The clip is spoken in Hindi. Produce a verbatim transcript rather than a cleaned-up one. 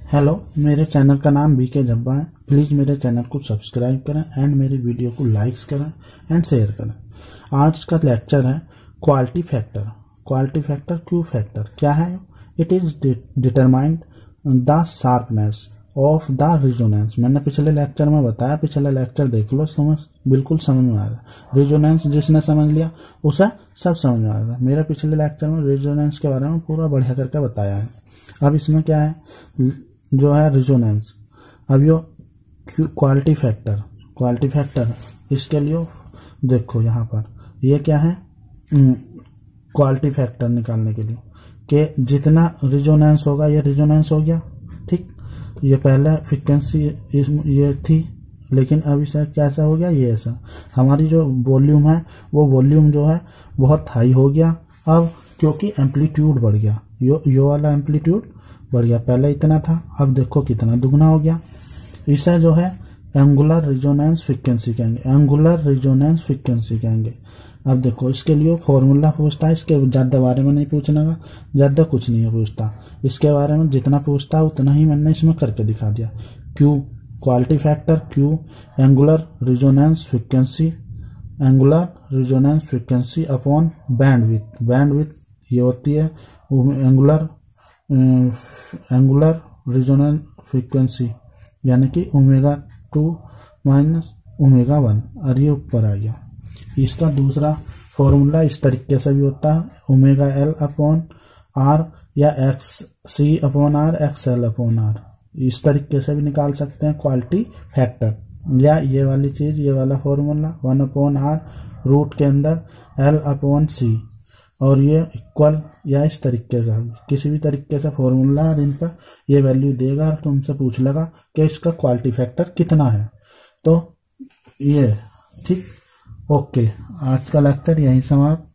हेलो, मेरे चैनल का नाम बी के जब्बा है। प्लीज़ मेरे चैनल को सब्सक्राइब करें एंड मेरी वीडियो को लाइक्स करें एंड शेयर करें। आज का लेक्चर है quality factor. Quality factor Q factor क्या है? It is determined the sharpness of the resonance. मैंने पिछले लेक्चर में बताया, पिछले लेक्चर देख लो, समझ बिल्कुल समझ में आएगा। रिजोनेंस जिसने समझ लिया उसे सब समझ में आएगा। मेरे पिछले लेक्चर में रिजोनेंस के बारे में पूरा बढ़िया करके बताया है। अब इसमें क्या है जो है रिजोनेंस। अब यो क्वालिटी फैक्टर, क्वालिटी फैक्टर इसके लिए देखो यहाँ पर ये क्या है, क्वालिटी फैक्टर निकालने के लिए कि जितना रिजोनेंस होगा ये रिजोनेंस हो गया, ठीक। ये पहले फ्रीक्वेंसी ये थी, लेकिन अब इसका कैसा हो गया, ये ऐसा। हमारी जो वॉल्यूम है वो वॉल्यूम जो है बहुत हाई हो गया अब, क्योंकि एम्पलीट्यूड बढ़ गया। यो यो वाला एम्पलीट्यूड बढ़ गया, पहले इतना था, अब देखो कितना दुगना हो गया। इसे जो है एंगुलर रिजोनेंस फ्रीक्वेंसी कहेंगे, एंगुलर रिजोनेंस फ्रीक्वेंसी कहेंगे। अब देखो इसके लिए फॉर्मूला पूछता है, इसके ज़्यादा बारे में नहीं पूछने का, ज़्यादा कुछ नहीं है पूछता इसके बारे में। जितना पूछता है उतना ही मैंने इसमें करके दिखा दिया। Q quality factor, Q angular resonance frequency, angular resonance frequency upon bandwidth. Bandwidth ये होती है एंगुलर एंगुलर रिजोनेंस फ्रीक्वेंसी, यानी कि omega two minus omega one, और ये ऊपर आ गया। इसका दूसरा फॉर्मूला इस तरीके से भी होता है, ओमेगा एल अपॉन आर या X C upon R, X L upon R. इस तरीके से भी निकाल सकते हैं क्वालिटी फैक्टर। या ये वाली चीज़, ये वाला formula one upon R root के अंदर एल अपॉन सी, और ये इक्वल, या इस तरीके से किसी भी तरीके से फॉर्मूला और इन पर ये वैल्यू देगा और तुमसे पूछ लेगा कि इसका क्वालिटी फैक्टर कितना है। तो ये ठीक, ओके। आज का लेक्चर यहीं समाप्त।